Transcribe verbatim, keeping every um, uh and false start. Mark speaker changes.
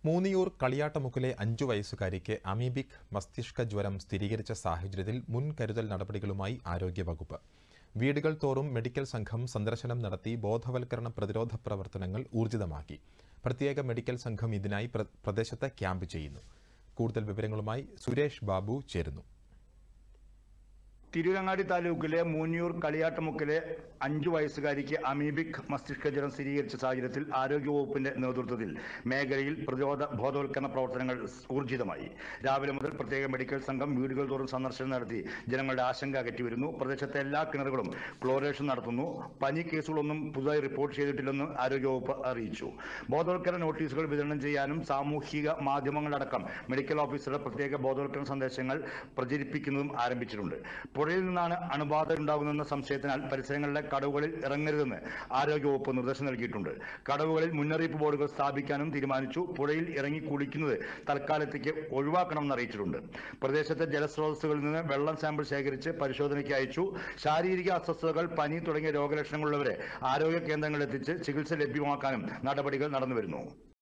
Speaker 1: മൂന്നിയൂർ കളിയാട്ടമുക്കിലെ അഞ്ചു വയസ്സുകാരിക്ക് amoebic മസ്തിഷ്ക ജ്വരം സ്ഥിരീകരിച്ച സാഹചര്യത്തിൽ മുൻകരുതൽ നടപടികളുമായി ആരോഗ്യവകുപ്പ്. വീടുകൾ തോറും മെഡിക്കൽ സംഘം സന്ദർശനം നടത്തി ബോധവൽക്കരണ പ്രതിരോധ പ്രവർത്തനങ്ങൾ ഊർജിതമാക്കി. പ്രത്യേക മെഡിക്കൽ സംഘം ഇതിനായി പ്രദേശത്ത് ക്യാമ്പ് ചെയ്യുന്നു. കൂടുതൽ വിവരങ്ങളുമായി സുരേഷ് ബാബു ചേരുന്നു.
Speaker 2: തിരൂരങ്ങാടി താലൂക്കിലെ മൂന്നിയൂർ കളിയാട്ടമുക്കിലെ അഞ്ചു വയസ്സുകാരിക്ക് അമീബിക് മസ്തിഷ്ക ജ്വരം സ്ഥിരീകരിച്ച സാഹചര്യത്തിൽ ആരോഗ്യവകുപ്പിന്റെ നേതൃത്വത്തിൽ മേഖലയിൽ പ്രതിരോധ ബോധവൽക്കരണ പ്രവർത്തനങ്ങൾ ഊർജിതമായി. രാവിലെ മുതൽ പ്രത്യേക മെഡിക്കൽ സംഘം വീടുകൾ തോറും സന്ദർശനം നടത്തി ജനങ്ങളുടെ ആശങ്ക അകറ്റിവരുന്നു. പ്രദേശത്തെ എല്ലാ കിണറുകളും ക്ലോറേഷൻ നടത്തുന്നു. പനി കേസുകളൊന്നും പുതുതായി റിപ്പോർട്ട് ചെയ്തിട്ടില്ലെന്ന് ആരോഗ്യവകുപ്പ് അറിയിച്ചു. ബോധവൽക്കരണ നോട്ടീസുകൾ വിതരണം ചെയ്യാനും സാമൂഹിക മാധ്യമങ്ങളടക്കം മെഡിക്കൽ ഓഫീസറുടെ പ്രത്യേക ബോധവൽക്കരണ സന്ദേശങ്ങൾ പ്രചരിപ്പിക്കുന്നതും ആരംഭിച്ചിട്ടുണ്ട്. പുഴയിൽ നിന്നാണ് അണുബാധ ഉണ്ടാകുന്ന സംശയത്തിനാൽ പരിസരങ്ങളിലെ കടവുകളിൽ ഇറങ്ങരുതെന്ന് ആരോഗ്യവകുപ്പ് നിർദ്ദേശം നൽകിയിട്ടുണ്ട്. കടവുകളിൽ മുന്നറിയിപ്പ് ബോർഡുകൾ സ്ഥാപിക്കാനും തീരുമാനിച്ചു. പുഴയിൽ ഇറങ്ങി കുളിക്കുന്നത് തൽക്കാലത്തേക്ക് ഒഴിവാക്കണമെന്ന് അറിയിച്ചിട്ടുണ്ട്. പ്രദേശത്തെ ജലസ്രോതസ്സുകളിൽ നിന്ന് വെള്ളം സാമ്പിൾ ശേഖരിച്ച് പരിശോധനയ്ക്ക് അയച്ചു. ശാരീരിക അസ്വസ്ഥതകൾ, പനി തുടങ്ങിയ രോഗലക്ഷണങ്ങളുള്ളവരെ ആരോഗ്യ കേന്ദ്രങ്ങളിൽ എത്തിച്ച് ചികിത്സ ലഭ്യമാക്കാനും നടപടികൾ നടന്നുവരുന്നു.